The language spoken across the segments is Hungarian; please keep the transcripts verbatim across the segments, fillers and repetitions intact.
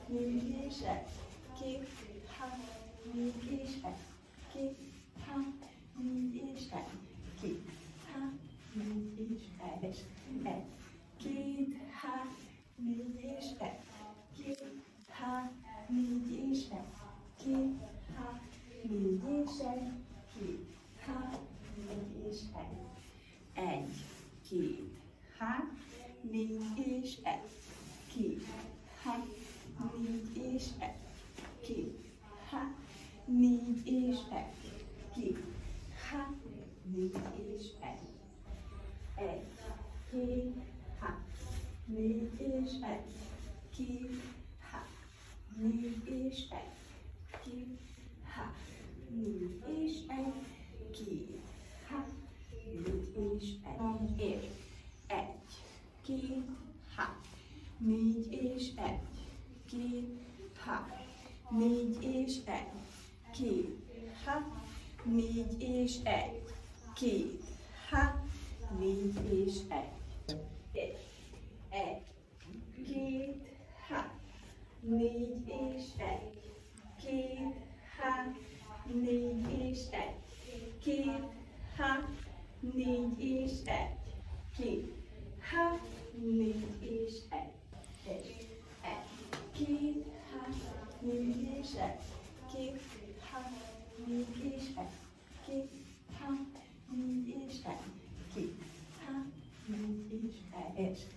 négy és egy, két, három, négy és egy, két, három, négy és egy, két, három, négy és egy, egy, két, három, négy és egy, két, három, négy és egy, két, három, négy és egy, két, három, négy és egy, egy, két, három, négy és egy, két, három, négy és egy, két, három, négy és egy, két, három, négy és egy, egy, két, három, négy és egy, két, három, négy és egy, két, három, négy és egy, két, három, négy és egy, egy, két, három, négy és egy, két, három, négy és egy, két, három, négy és egy, két, három, négy és egy, egy, egy, két, három, négy és egy, két, három, négy és egy, két, három, négy és egy, két, három, négy és egy, egy, egy, két, három, négy és egy, két, három, négy és egy, két, három, négy és egy, két, három, négy és egy, egy,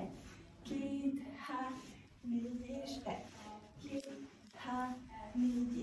két, három, négy és egy, két, három, négy